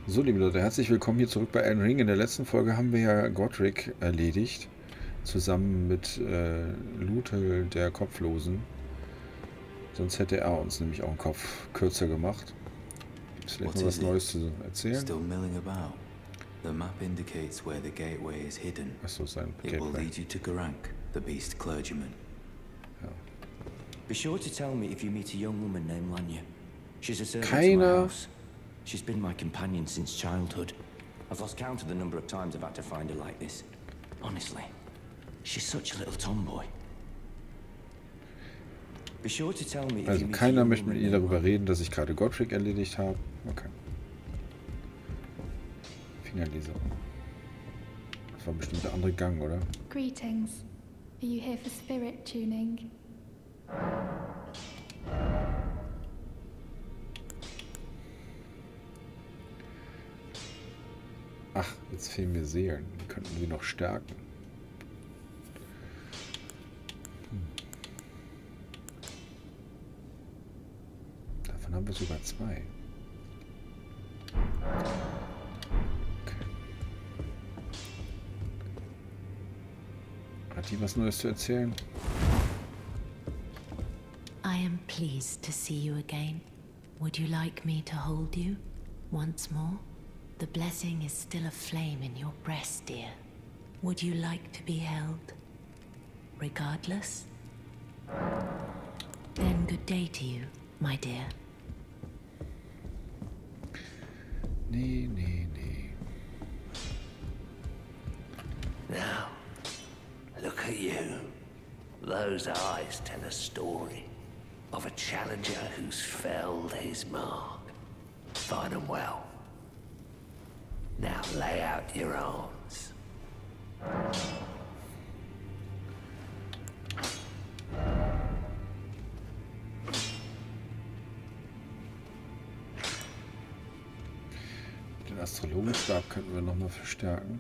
So, liebe Leute, herzlich willkommen hier zurück bei Elden Ring. In der letzten Folge haben wir ja Godric erledigt, zusammen mit Luthel, der Kopflosen. Sonst hätte er uns nämlich auch den Kopf kürzer gemacht. Gibt es vielleicht noch was Neues zu erzählen? Still milling about. The map indicates where the gateway is hidden. Achso, sein It will Gateway. lead you to Garank, the beast clergyman. Ja. Be sure to tell me if you meet a young woman named Lanya. She's a servant to my Keiner. house. She's been my companion since childhood. I've lost count of the number of times I've had to find her like this. Honestly, she's such a little tomboy. Be sure to tell me if Also you meet a keiner young möchte mit woman ihr named darüber Lanya. reden, dass ich gerade Godric erledigt habe. Okay. Fingerleser. Das war bestimmt der andere Gang, oder? Greetings. Are you here for spirit tuning? Ach, jetzt fehlen mir Seelen. Die könnten wir noch stärken. Davon haben wir sogar 2. Okay. Hat die was Neues zu erzählen? I am pleased to see you again. Would you like me to hold you once more? The blessing is still aflame in your breast, dear. Would you like to be held? Regardless? Then good day to you, my dear. Nee, nee, nee. Now, look at you. Those eyes tell a story of a challenger who's felled his mark. Fine and well. Now lay out your arms. Den Astrologenstab könnten wir nochmal verstärken.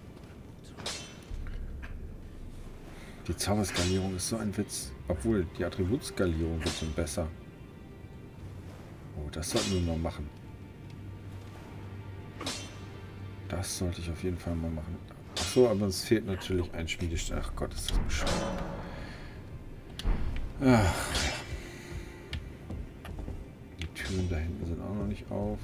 Die Zauberskalierung ist so ein Witz. Obwohl, die Attributskalierung wird schon besser. Oh, das sollten wir mal machen. Das sollte ich auf jeden Fall mal machen. Achso, aber es fehlt natürlich ein Schmiedestein. Ach Gott, ist das bescheuert. Ach, ja. Die Türen da hinten sind auch noch nicht auf.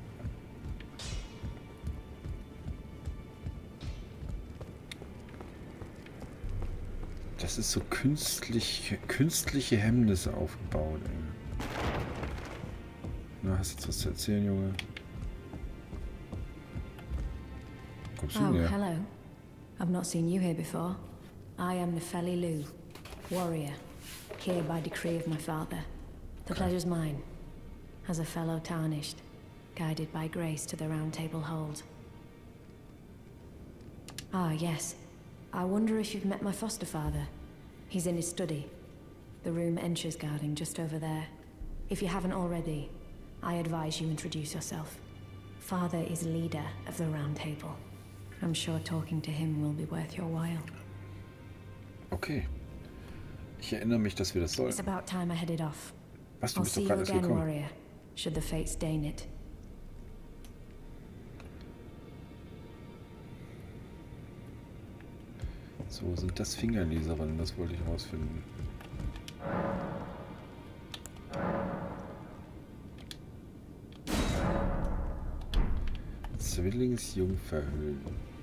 Das ist so künstliche Hemmnisse aufgebaut, ey. Na, hast du jetzt was zu erzählen, Junge? Kommst du Oh, näher? hello. I've not seen you here before. I am Nefeli Lu, warrior, here by decree of my father. The pleasure's mine, as a fellow tarnished, guided by grace to the Round Table hold. Ah, yes. I wonder if you've met my foster father. He's in his study. The room Encher's guarding just over there. If you haven't already, I advise you introduce yourself. Father is leader of the Round Table. I'm sure talking to him will be worth your while. Okay. Ich erinnere mich, dass wir das It's sollten. about time I headed off. Was, du I'll bist see doch you gerade erst again, gekommen. warrior, should the fates deign it. So, sind das Fingerleserinnen? Das wollte ich rausfinden. Zwillingsjungferhüllen.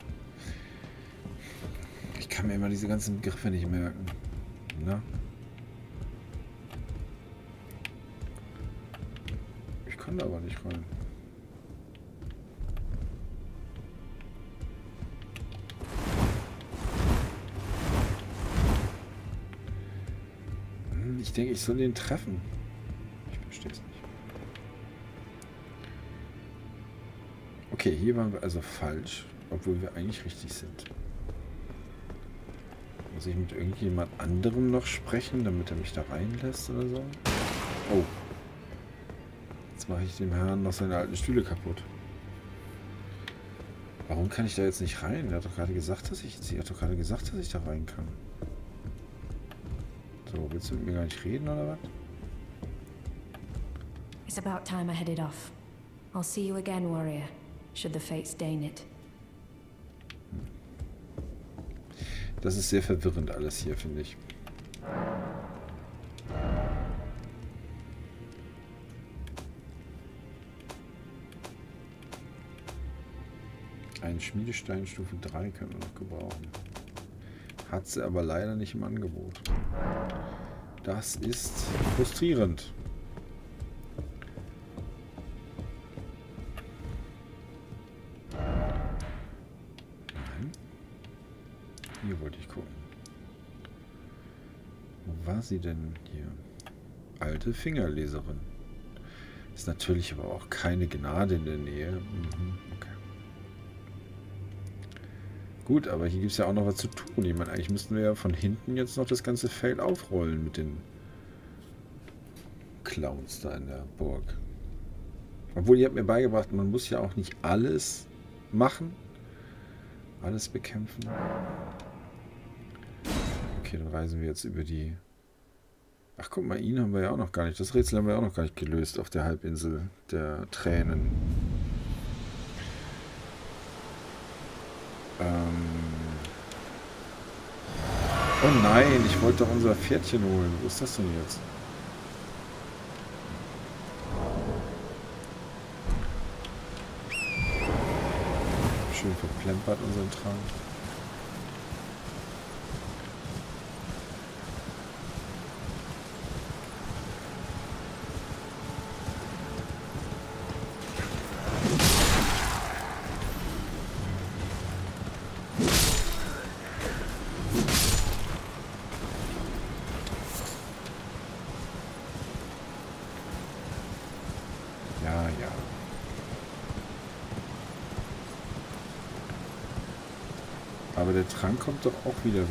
Ich kann mir immer diese ganzen Begriffe nicht merken. Na? Ich kann da aber nicht rein. Ich denke, ich soll den treffen. Ich verstehe es nicht. Okay, hier waren wir also falsch, obwohl wir eigentlich richtig sind. Muss ich mit irgendjemand anderem noch sprechen, damit er mich da reinlässt oder so? Oh. Jetzt mache ich dem Herrn noch seine alten Stühle kaputt. Warum kann ich da jetzt nicht rein? Er hat doch gerade gesagt, dass ich da rein kann. So, willst du mit mir gar nicht reden, oder was? It's about time I headed off. I'll see you again, warrior. should the fates deign it. Das ist sehr verwirrend alles hier, finde ich. Ein Schmiedestein Stufe 3 können wir noch gebrauchen. Hat sie aber leider nicht im Angebot. Das ist frustrierend. Nein. Hier wollte ich gucken. Wo war sie denn hier? Alte Fingerleserin. Ist natürlich aber auch keine Gnade in der Nähe. Okay. Gut, aber hier gibt es ja auch noch was zu tun. Ich meine, eigentlich müssten wir ja von hinten jetzt noch das ganze Feld aufrollen mit den Clowns da in der Burg. Obwohl, ihr habt mir beigebracht, man muss ja auch nicht alles machen. Alles bekämpfen. Okay, dann reisen wir jetzt über die... Ach, guck mal, ihn haben wir ja auch noch gar nicht. Das Rätsel haben wir auch noch gar nicht gelöst auf der Halbinsel der Tränen. Oh nein, ich wollte doch unser Pferdchen holen. Wo ist das denn jetzt? Schön verplempert unseren Trank. Aber der Trank kommt doch auch wieder,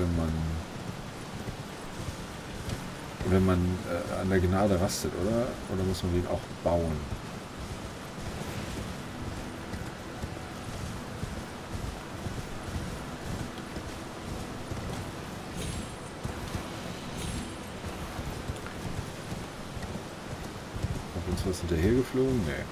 wenn man an der Gnade rastet, oder? Oder muss man den auch bauen? Hat uns was hinterhergeflogen? Nee.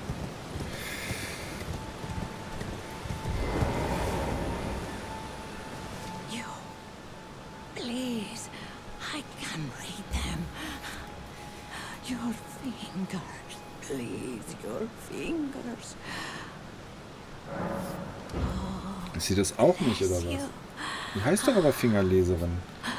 Ist sie das auch nicht, oder was? Die heißt doch aber Fingerleserin.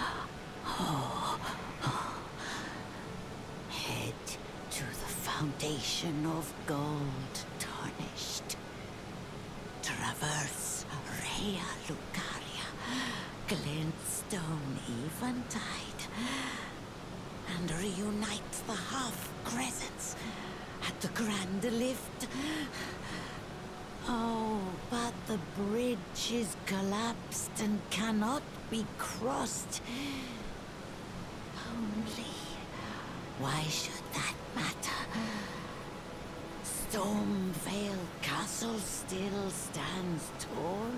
Head to the foundation of gold tarnished. Traverse Rea Lucaria, glintstone eventide, and reunite the half crescents at the grand lift. Oh, but the bridge is collapsed and cannot be crossed. Only, why should that matter? Stormvale Castle still stands tall.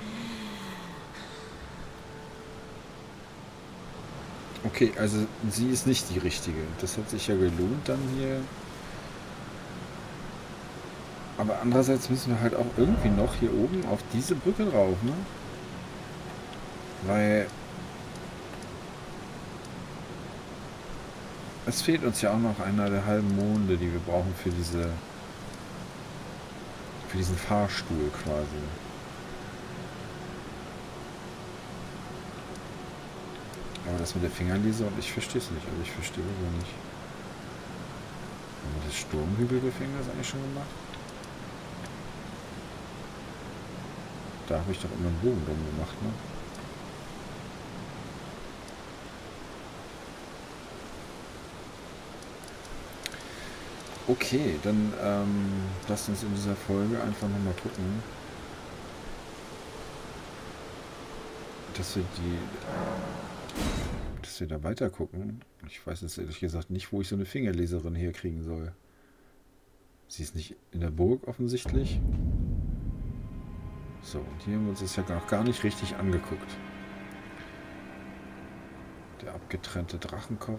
Okay, also sie ist nicht die richtige. Das hat sich ja gelohnt dann hier. Aber andererseits müssen wir halt auch irgendwie noch hier oben auf diese Brücke drauf, ne? Weil es fehlt uns ja auch noch einer der halben Monde, die wir brauchen für diesen Fahrstuhl quasi. Aber das mit der Fingerlese und ich verstehe es nicht. Also ich verstehe es nicht. Haben wir das Sturmhügelgefängnis eigentlich schon gemacht? Da habe ich doch immer einen Bogen drum gemacht, ne? Okay, dann lasst uns in dieser Folge einfach nochmal gucken, dass wir da weiter gucken. Ich weiß jetzt ehrlich gesagt nicht, wo ich so eine Fingerleserin herkriegen soll. Sie ist nicht in der Burg offensichtlich. So, und hier haben wir uns das ja noch gar nicht richtig angeguckt. Der abgetrennte Drachenkopf.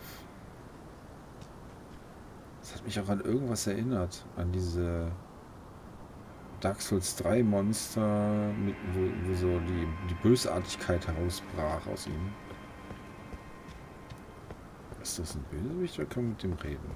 Das hat mich auch an irgendwas erinnert. An diese Dark Souls 3 Monster, wo so die Bösartigkeit herausbrach aus ihm. Ist das ein Bösewicht oder kann man mit dem reden?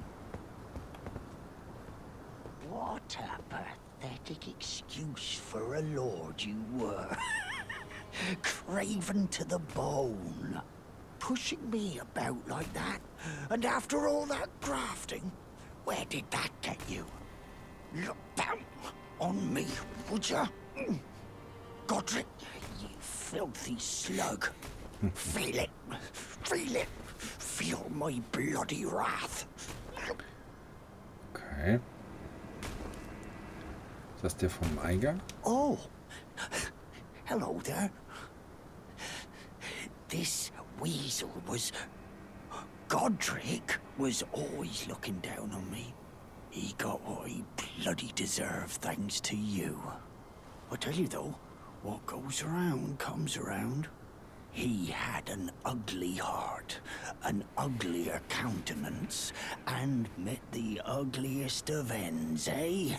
What a pathetic excuse for a lord you were. Craven to the bone. Pushing me about like that. And after all that grafting, where did that get you? Look down on me, would ya? Godric, you filthy slug. Feel it. Feel it. Feel my bloody wrath. Okay. Ist das der vom Eingang? Oh. Hello there. This weasel was... Godric was always looking down on me. He got what he bloody deserved thanks to you. I tell you though, what goes around comes around. He had an ugly heart, an uglier countenance, and met the ugliest of ends, eh?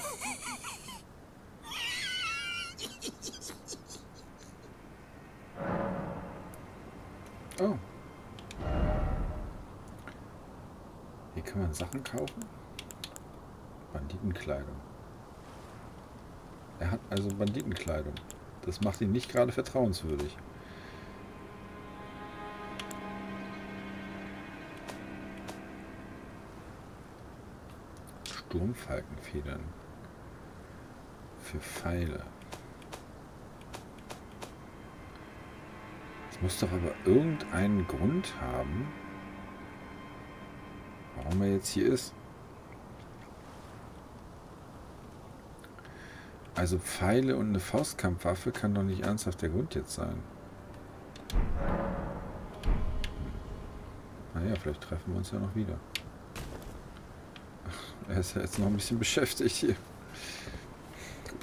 Oh. Hier kann man Sachen kaufen? Banditenkleidung. Er hat also Banditenkleidung. Das macht ihn nicht gerade vertrauenswürdig. Sturmfalkenfedern. Für Pfeile. Es muss doch aber irgendeinen Grund haben, warum er jetzt hier ist. Also Pfeile und eine Faustkampfwaffe kann doch nicht ernsthaft der Grund jetzt sein. Naja, vielleicht treffen wir uns ja noch wieder. Ach, er ist ja jetzt noch ein bisschen beschäftigt hier. Gut.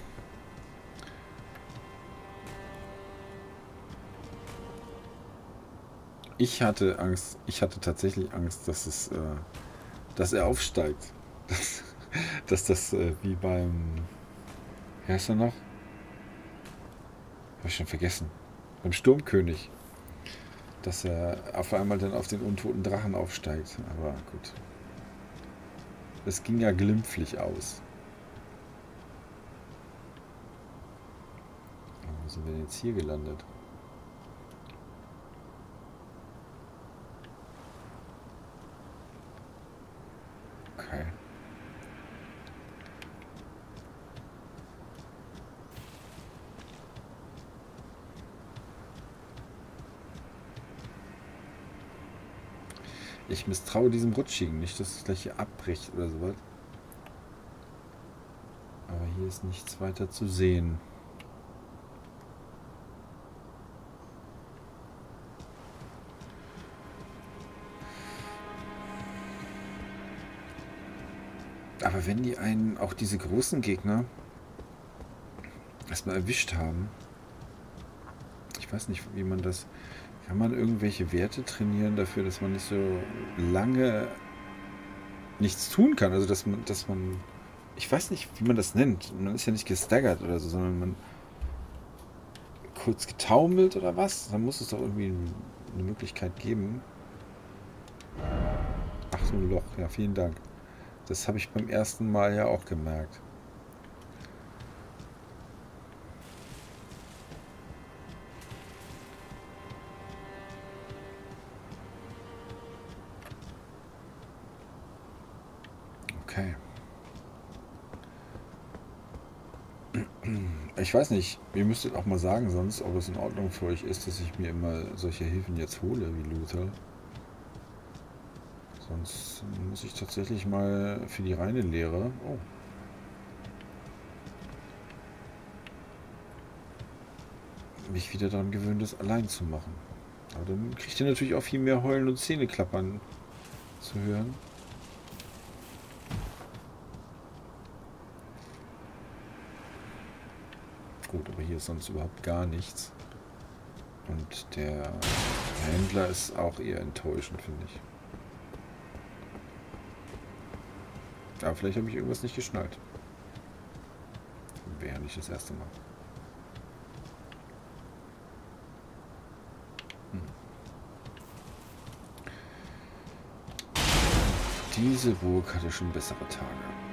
Ich hatte Angst, tatsächlich Angst, dass er aufsteigt. Dass das wie beim... Wie heißt er noch? Habe ich schon vergessen. Beim Sturmkönig. Dass er auf einmal dann auf den untoten Drachen aufsteigt. Aber gut. Das ging ja glimpflich aus. Wo sind wir denn jetzt hier gelandet? Okay. Ich misstraue diesem Rutschigen, nicht, dass es gleich hier abbricht oder sowas. Aber hier ist nichts weiter zu sehen. Aber wenn die einen, auch diese großen Gegner, erstmal erwischt haben, ich weiß nicht, wie man das... Kann man irgendwelche Werte trainieren dafür, dass man nicht so lange nichts tun kann? Also dass man ich weiß nicht, wie man das nennt. Man ist ja nicht gestaggert oder so, sondern man kurz getaumelt oder was? Dann muss es doch irgendwie eine Möglichkeit geben. Ach so, ein Loch. Ja, vielen Dank. Das habe ich beim ersten Mal ja auch gemerkt. Okay. Ich weiß nicht, ihr müsstet auch mal sagen sonst, ob es in Ordnung für euch ist, dass ich mir immer solche Hilfen jetzt hole wie Luther. Sonst muss ich tatsächlich mal für die reine Lehre... Oh. Mich wieder daran gewöhnen, das allein zu machen. Aber dann kriegt ihr natürlich auch viel mehr Heulen und Zähneklappern zu hören. Gut, aber hier ist sonst überhaupt gar nichts. Und der Händler ist auch eher enttäuschend, finde ich. Aber vielleicht habe ich irgendwas nicht geschnallt. Wäre ja nicht das erste Mal. Diese Burg hatte schon bessere Tage.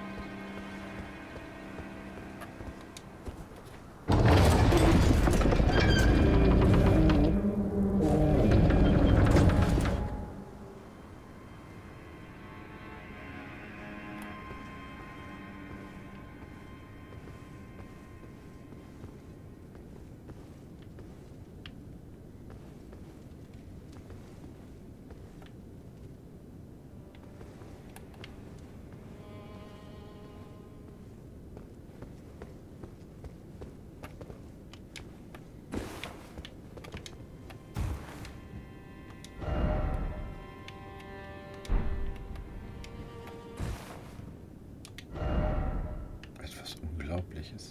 Unglaubliches.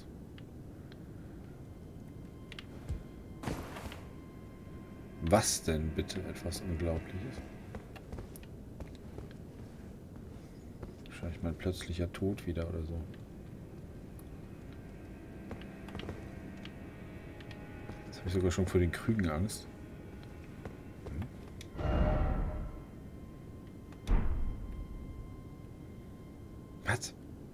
Was denn bitte etwas Unglaubliches? Wahrscheinlich mein plötzlicher Tod wieder oder so. Jetzt habe ich sogar schon vor den Krügen Angst. Was?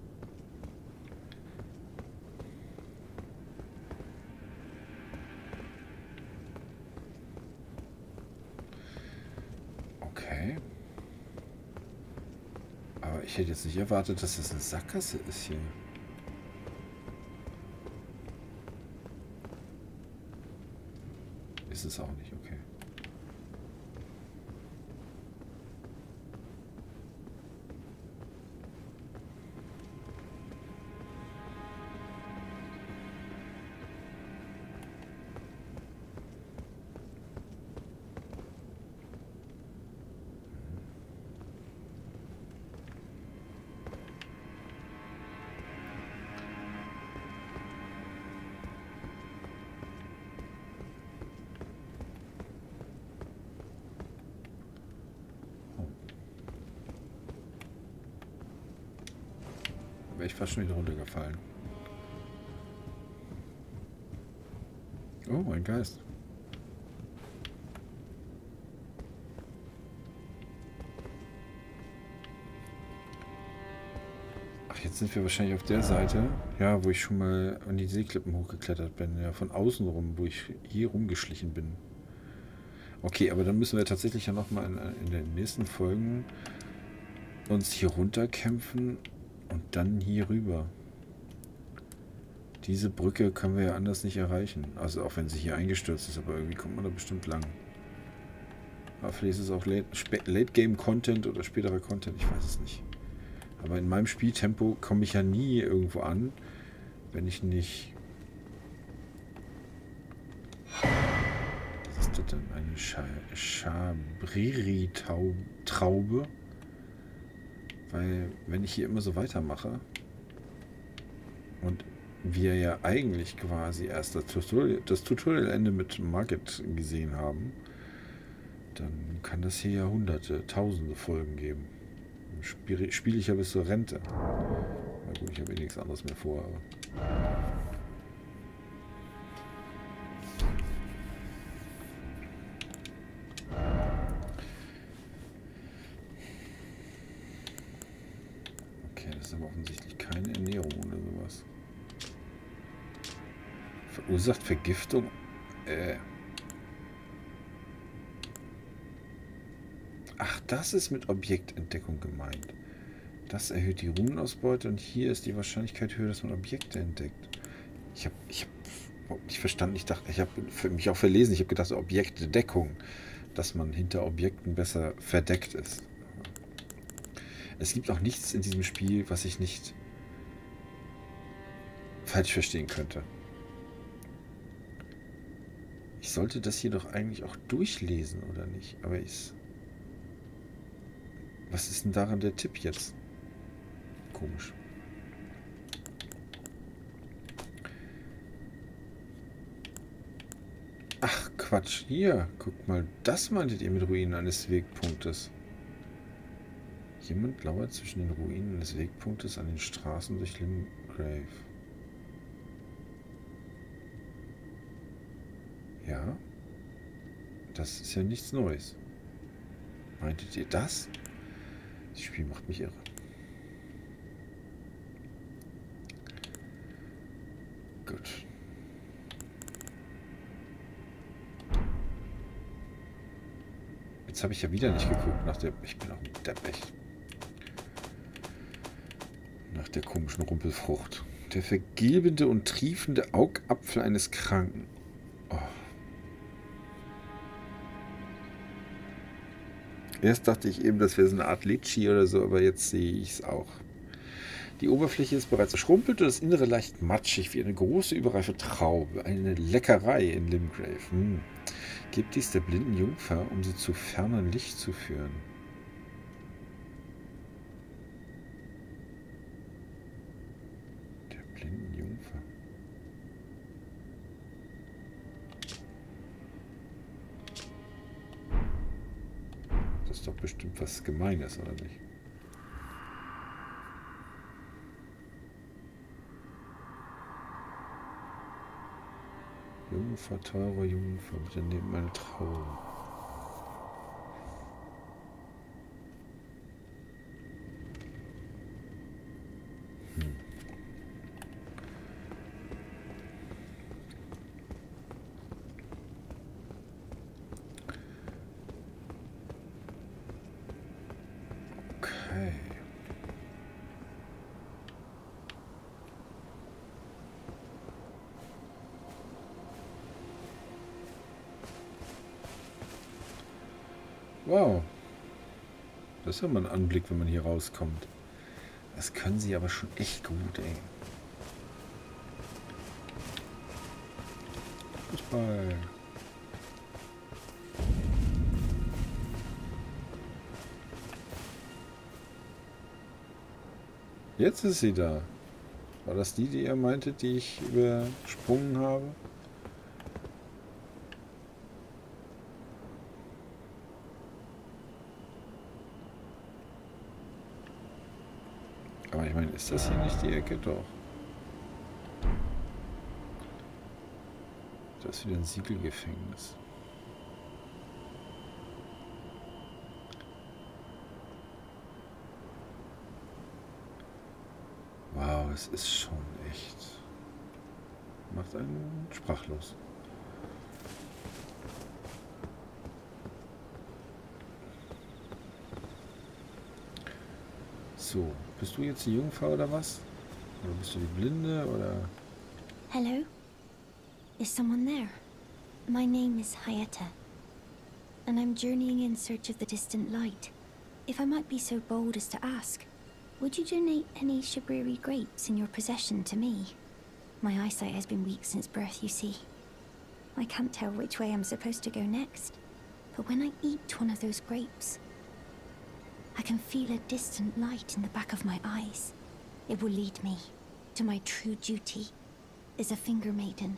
Okay. Aber ich hätte jetzt nicht erwartet, dass das eine Sackgasse ist hier. Ist es auch nicht, okay. Wäre ich fast schon wieder runtergefallen. Oh, ein Geist. Ach, jetzt sind wir wahrscheinlich auf der Seite, ja, wo ich schon mal an die Seeklippen hochgeklettert bin. Ja, von außen rum, wo ich hier rumgeschlichen bin. Okay, aber dann müssen wir tatsächlich ja nochmal in den nächsten Folgen uns hier runterkämpfen. Und dann hier rüber. Diese Brücke können wir ja anders nicht erreichen. Also auch wenn sie hier eingestürzt ist, aber irgendwie kommt man da bestimmt lang. Aber vielleicht ist es auch Late-Game-Content oder späterer Content, ich weiß es nicht. Aber in meinem Spieltempo komme ich ja nie irgendwo an, wenn ich nicht... Was ist das denn? Eine Schabriri-Traube? Weil, wenn ich hier immer so weitermache und wir ja eigentlich quasi erst das Tutorial-Ende mit Market gesehen haben, dann kann das hier ja hunderte, tausende Folgen geben. Spiele ich ja bis zur Rente. Na gut, ich habe eh nichts anderes mehr vor, aber... Aber offensichtlich keine Ernährung oder sowas. Verursacht Vergiftung? Ach, das ist mit Objektentdeckung gemeint. Das erhöht die Runenausbeute und hier ist die Wahrscheinlichkeit höher, dass man Objekte entdeckt. Ich habe nicht verstanden. Ich dachte, ich habe mich auch verlesen. Ich habe gedacht, Objektdeckung, dass man hinter Objekten besser verdeckt ist. Es gibt auch nichts in diesem Spiel, was ich nicht falsch verstehen könnte. Ich sollte das hier doch eigentlich auch durchlesen, oder nicht? Aber was ist denn daran der Tipp jetzt? Komisch. Ach, Quatsch. Hier, guckt mal. Das meintet ihr mit Ruinen eines Wegpunktes. Jemand lauert zwischen den Ruinen des Wegpunktes an den Straßen durch Limgrave. Das ist ja nichts Neues. Meintet ihr das? Das Spiel macht mich irre. Gut. Jetzt habe ich ja wieder nicht geguckt nach der... Ich bin auch ein Depp, echt. Nach der komischen Rumpelfrucht. Der vergilbende und triefende Augapfel eines Kranken. Oh. Erst dachte ich eben, das wäre so eine Art Litschi oder so, aber jetzt sehe ich es auch. Die Oberfläche ist bereits verschrumpelt und das Innere leicht matschig wie eine große, überreife Traube. Eine Leckerei in Limgrave. Gebt dies der blinden Jungfer, um sie zu fernem Licht zu führen. Der blinden Jungfer. Das ist doch bestimmt was Gemeines, oder nicht? Jungfer, teure Jungfer, bitte nehmt meine Traube. Okay. Wow. Das ist ja mal ein Anblick, wenn man hier rauskommt. Das können sie aber schon echt gut, ey. Fußball. Jetzt ist sie da. War das die ihr meintet, die ich übersprungen habe? Aber ich meine, ist das hier nicht die Ecke? Doch. Das ist wieder ein Siegelgefängnis. Wow, es ist schon echt... Macht einen sprachlos. So, bist du jetzt die Jungfrau oder was? Oder bist du die Blinde oder... Hello? Is someone there? My name is Hayata, and I'm journeying in search of the distant light. If I might be so bold as to ask, would you donate any Shabriri grapes in your possession to me? My eyesight has been weak since birth, you see. I can't tell which way I'm supposed to go next, but when I eat one of those grapes, I can feel a distant light in the back of my eyes. It will lead me to my true duty as a finger maiden.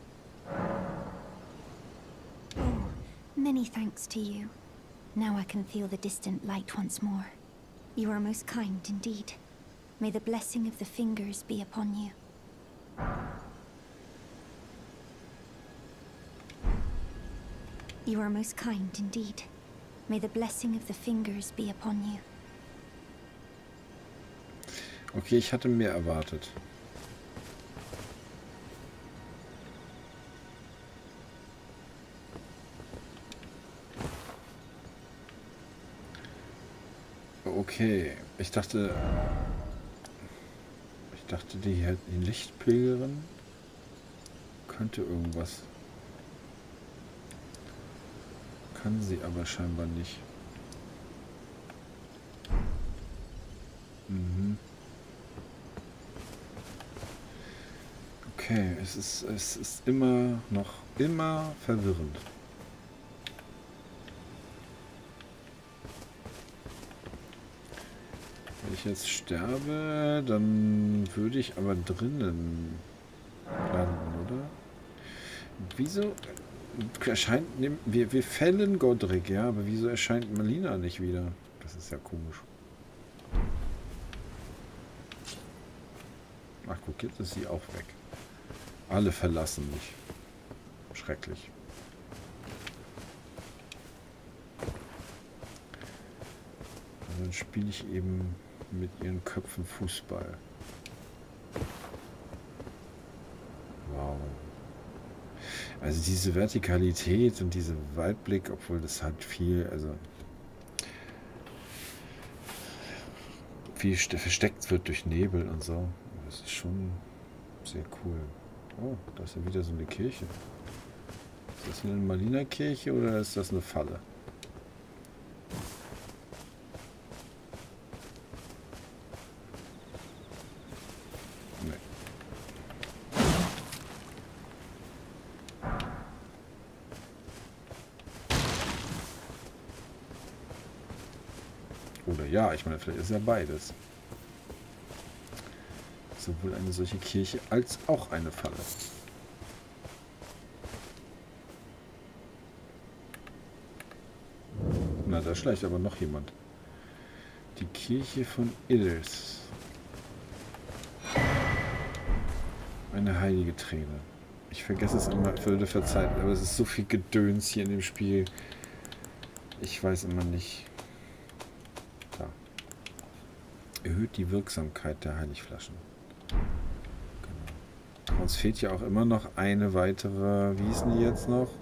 Oh, many thanks to you. Now I can feel the distant light once more. You are most kind indeed. May the blessing of the fingers be upon you. You are most kind indeed. May the blessing of the fingers be upon you. Okay, ich hatte mehr erwartet. Okay, ich dachte, die Lichtpilgerin könnte irgendwas. Kann sie aber scheinbar nicht. Mhm. Okay, es ist immer verwirrend. Wenn ich jetzt sterbe, dann würde ich aber drinnen landen, oder? Wieso erscheint... Wir fällen Godric, ja, aber wieso erscheint Melina nicht wieder? Das ist ja komisch. Ach, guck, jetzt ist sie auch weg. Alle verlassen mich. Schrecklich. dann spiele ich eben mit ihren Köpfen Fußball. Wow. Also diese Vertikalität und diese Weitblick, obwohl das halt viel, also viel versteckt wird durch Nebel und so. Das ist schon sehr cool. Oh, da ist ja wieder so eine Kirche. Ist das eine Malina-Kirche oder ist das eine Falle? Nee. Oder ja, ich meine, vielleicht ist ja beides. Sowohl eine solche Kirche als auch eine Falle. Na, da schleicht aber noch jemand. Die Kirche von Idris. Eine heilige Träne. Ich vergesse es immer, würde verzeihen, aber es ist so viel Gedöns hier in dem Spiel. Ich weiß immer nicht. Da. Erhöht die Wirksamkeit der Heiligflaschen. Genau. Uns fehlt ja auch immer noch eine weitere, wie hießen die jetzt noch?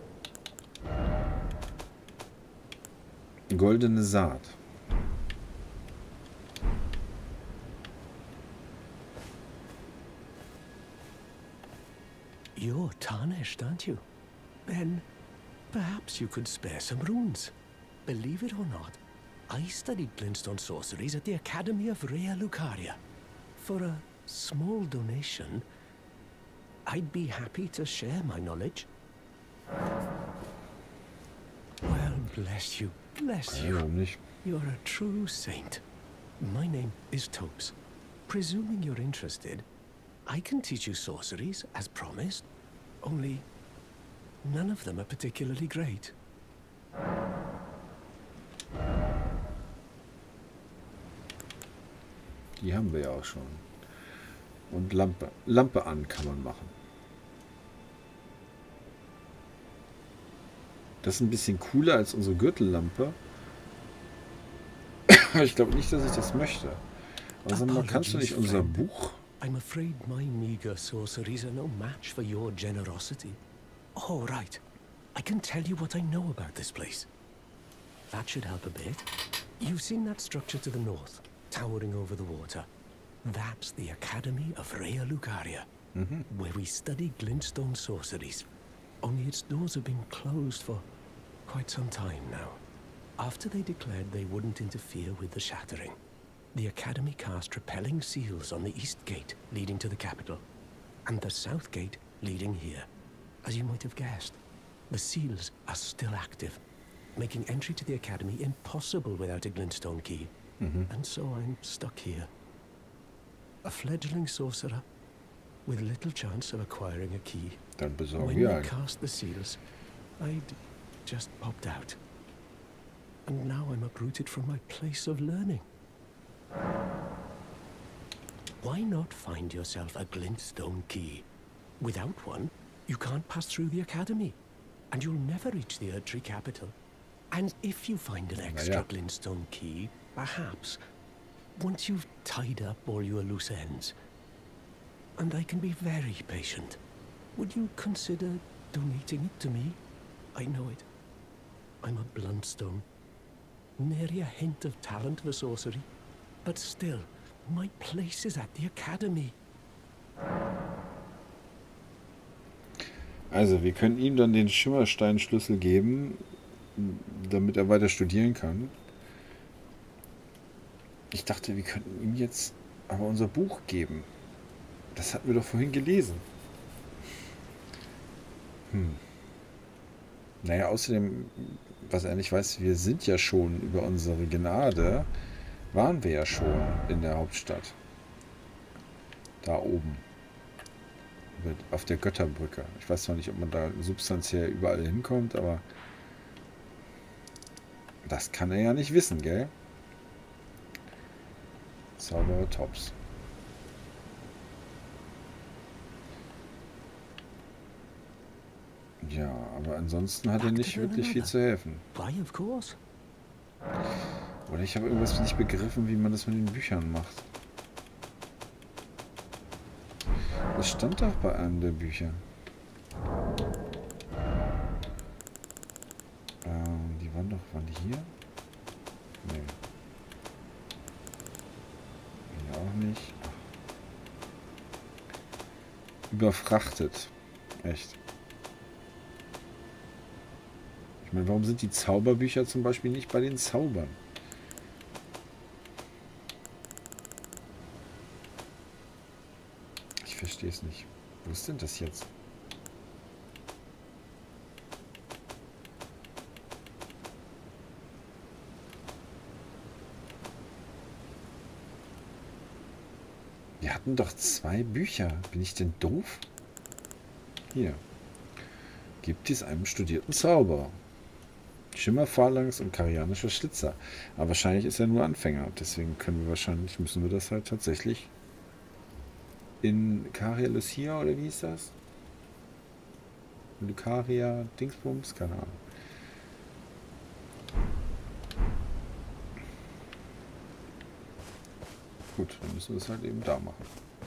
Goldene Saat. You're tarnished, aren't you? Then, perhaps you could spare some runes. Believe it or not, I studied glintstone sorceries at the Academy of Rea Lucaria. For a small donation, I'd be happy to share my knowledge. Well, bless you, bless you. Warum nicht? You're a true saint. My name is Topes. Presuming you're interested, I can teach you sorceries, as promised. Only, none of them are particularly great. Die haben wir ja auch schon. Und Lampe an kann man machen. Das ist ein bisschen cooler als unsere Gürtellampe. Ich glaube nicht, dass ich das möchte. Aber sag mal, kannst du nicht unser Buch... I'm afraid my meager sorceries are no match for your generosity. Oh, right. I can tell you what I know about this place. That should help a bit. You've seen that structure to the north, towering over the water. That's the Academy of Rea Lucaria, where we study glintstone sorceries. Only its doors have been closed for quite some time now. After they declared they wouldn't interfere with the shattering, the Academy cast repelling seals on the east gate leading to the capital, and the south gate leading here. As you might have guessed, the seals are still active, making entry to the Academy impossible without a glintstone key. And so I'm stuck here. A fledgling sorcerer with little chance of acquiring a key. Dann besorgen When wir we einen. cast the seals, I'd just popped out. And now I'm uprooted from my place of learning. Why not find yourself a glintstone key? Without one, you can't pass through the Academy, and you'll never reach the Erdtree capital. And if you find an extra glintstone key, perhaps, once you've tied up all your loose ends, and I can be very patient, would you consider donating it to me? I know it. I'm a bluntstone. Nary a hint of talent for sorcery. But still, my place is at the Academy. Also, wir können ihm dann den Schimmersteinschlüssel geben, damit er weiter studieren kann. Ich dachte, wir könnten ihm jetzt aber unser Buch geben. Das hatten wir doch vorhin gelesen. Naja, außerdem, was er nicht weiß, wir sind ja schon über unsere Gnade, waren wir ja schon in der Hauptstadt. Da oben. Auf der Götterbrücke. Ich weiß zwar nicht, ob man da substanziell überall hinkommt, aber das kann er ja nicht wissen, gell? Zauberer Tops. Ja, aber ansonsten hat er nicht wirklich viel zu helfen. Why, of course. Oder ich habe irgendwas nicht begriffen, wie man das mit den Büchern macht. Das stand doch bei einem der Bücher. Die waren die hier? Nee. Hier auch nicht. Überfrachtet. Echt. Ich meine, warum sind die Zauberbücher zum Beispiel nicht bei den Zaubern? Ich verstehe es nicht. Wo ist denn das jetzt? Wir hatten doch 2 Bücher. Bin ich denn doof? Hier. Gibt es einem studierten Zauberer. Schimmerphalanx und Karianischer Schlitzer. Aber wahrscheinlich ist er nur Anfänger. Deswegen müssen wir das halt tatsächlich in Caria Lucia, oder wie ist das? Lucaria Dingsbums? Keine Ahnung. Gut, dann müssen wir es halt eben da machen.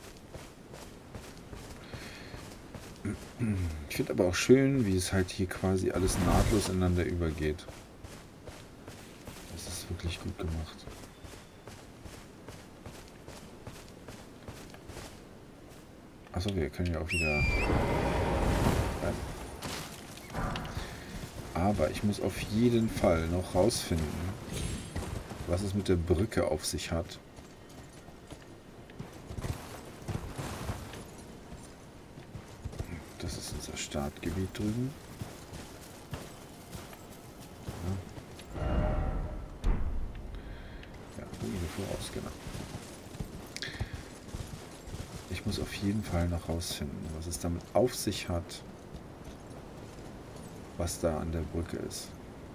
Ich finde aber auch schön, wie es halt hier quasi alles nahtlos ineinander übergeht. Das ist wirklich gut gemacht. Achso, wir können ja auch wieder rein. Aber ich muss auf jeden Fall noch rausfinden, was es mit der Brücke auf sich hat. Das ist unser Startgebiet drüben. Ja, Ruine voraus, genau. Ich muss auf jeden Fall noch rausfinden, was es damit auf sich hat, was da an der Brücke ist.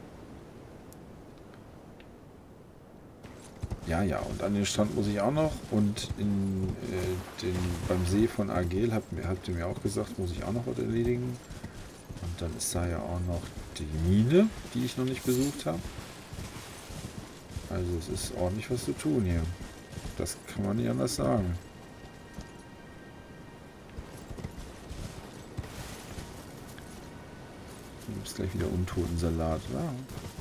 Ja, ja, und an den Strand muss ich auch noch und beim See von Argel habt ihr mir auch gesagt, muss ich auch noch was erledigen. Und dann ist da ja auch noch die Mine, die ich noch nicht besucht habe. Also es ist ordentlich was zu tun hier. Das kann man nicht anders sagen. Du gibst gleich wieder Untotensalat. Ja.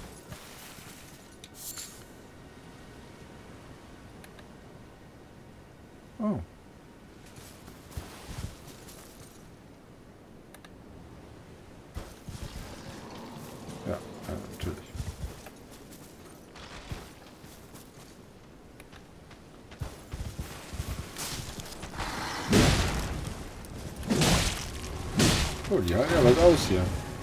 Oh. Ja, natürlich. Oh, die halten ja was aus hier.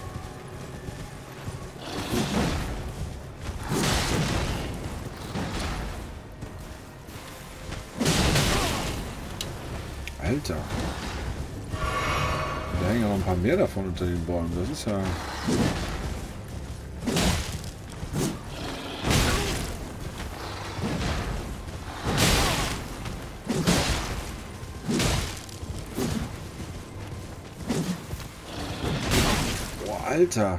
Alter. Da hängen ja noch ein paar mehr davon unter den Bäumen. Das ist ja... Boah, Alter.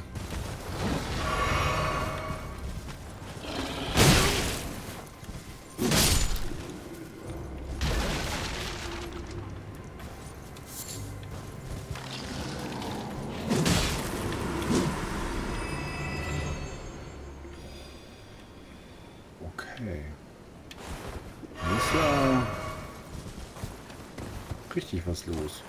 Okay. Da ist ja richtig was los.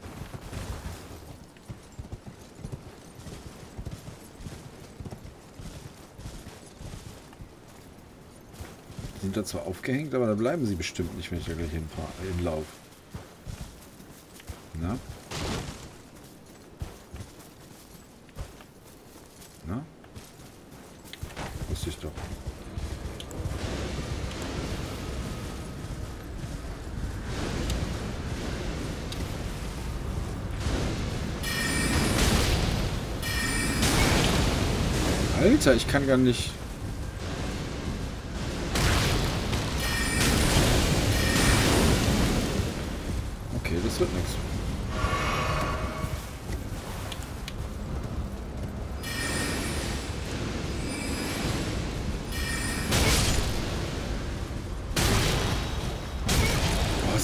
Die sind da zwar aufgehängt, aber da bleiben sie bestimmt nicht, wenn ich da gleich hinfahre, hinlaufe. Na? Na? Wusste ich doch. Alter, ich kann gar nicht... Okay, das wird nichts.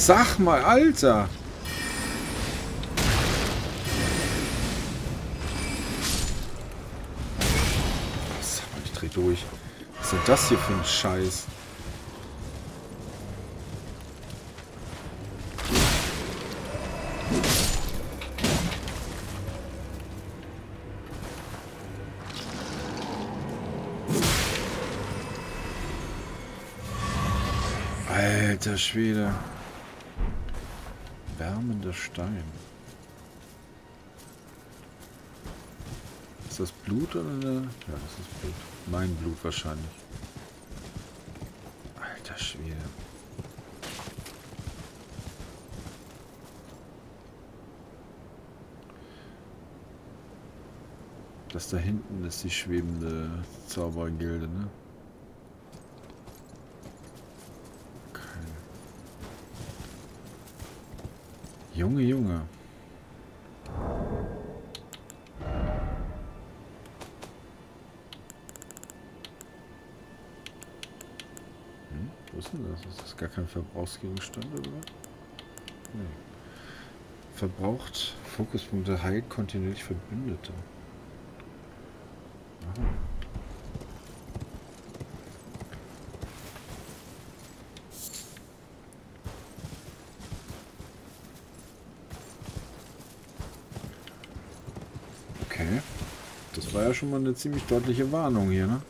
Sag mal, Alter! Sag mal, ich dreh durch. Was ist denn das hier für ein Scheiß? Alter Schwede. Wärmender Stein. Ist das Blut oder eine? Ja, das ist Blut. Mein Blut wahrscheinlich. Alter Schwede. Das da hinten ist die schwebende Zaubergilde, ne? Junge, Junge. Wo ist denn das? Ist das gar kein Verbrauchsgegenstand oder was? Nee. Verbraucht Fokuspunkte, heilt kontinuierlich Verbündete. Aha. Okay. Das war ja schon mal eine ziemlich deutliche Warnung hier, ne?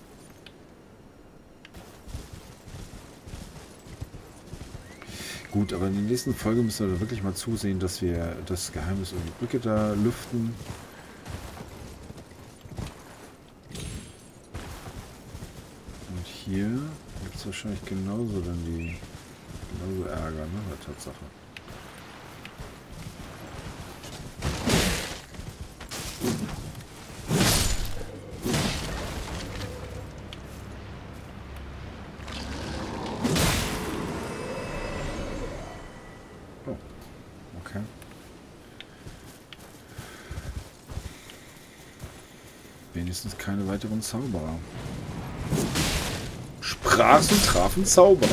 Gut, aber in der nächsten Folge müssen wir wirklich mal zusehen, dass wir das Geheimnis um die Brücke da lüften. Und hier gibt es wahrscheinlich genauso Ärger, ne? Der Tatsache. Wenigstens keine weiteren Zauberer. Sprach's und trafen Zauberer.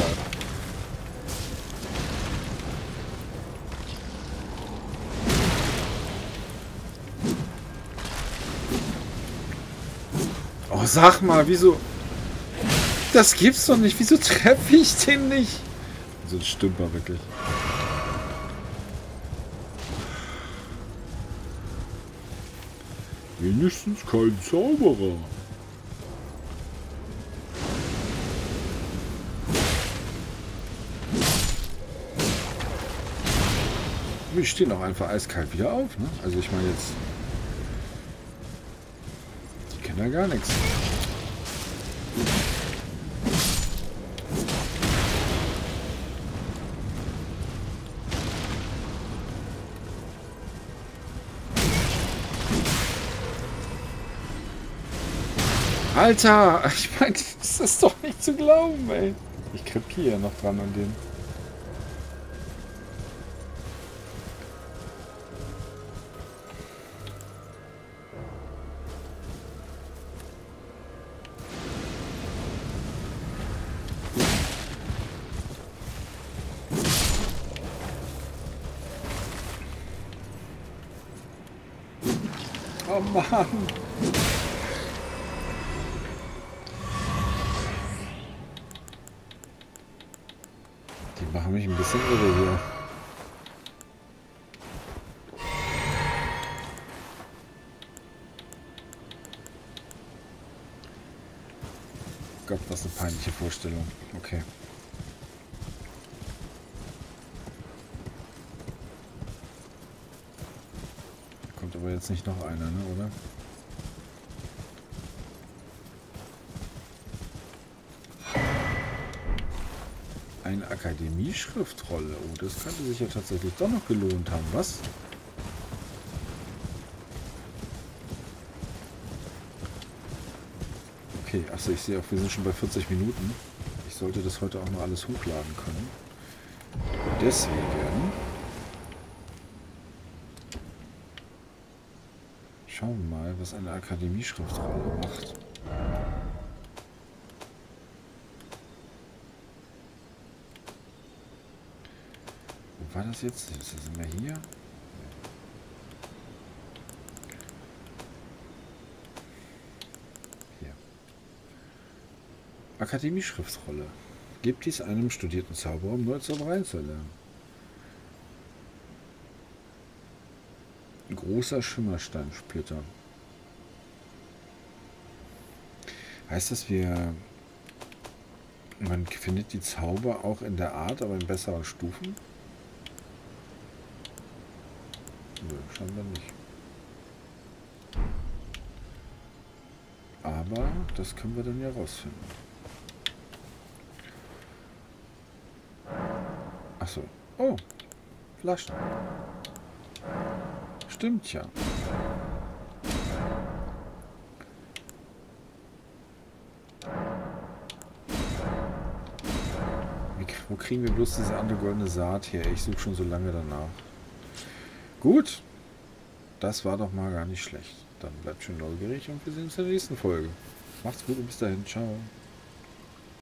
Oh, sag mal, wieso? Das gibt's doch nicht. Wieso treffe ich den nicht? So ein Stümper, wirklich. Wenigstens kein Zauberer. Wir stehen auch einfach eiskalt wieder auf, ne? Also ich meine jetzt... Die kennen ja gar nichts. Alter, ich meine, das ist doch nicht zu glauben, ey. Ich krepiere noch dran an dem. Oh Mann. Die machen mich ein bisschen irre hier. Gott, was eine peinliche Vorstellung. Okay. Kommt aber jetzt nicht noch einer, ne, oder? Eine Akademie-Schriftrolle. Oh, das könnte sich ja tatsächlich doch noch gelohnt haben, was? Okay, achso, ich sehe auch, wir sind schon bei 40 Minuten. Ich sollte das heute auch noch alles hochladen können. Deswegen... Schauen wir mal, was eine Akademie-Schriftrolle macht. War das jetzt? Sind wir hier? Hier. Akademie-Schriftrolle. Gibt dies einem studierten Zauberer, um neue Zaubereien zu erlernen. Großer Schimmersteinsplitter. Heißt das, man findet die Zauber auch in der Art, aber in besseren Stufen? Nö, scheinbar nicht. Aber das können wir dann ja rausfinden. Achso. Oh, Flaschen. Stimmt ja. Wo kriegen wir bloß diese andere goldene Saat her? Ich suche schon so lange danach. Gut. Das war doch mal gar nicht schlecht. Dann bleibt schön neugierig und wir sehen uns in der nächsten Folge. Macht's gut und bis dahin. Ciao.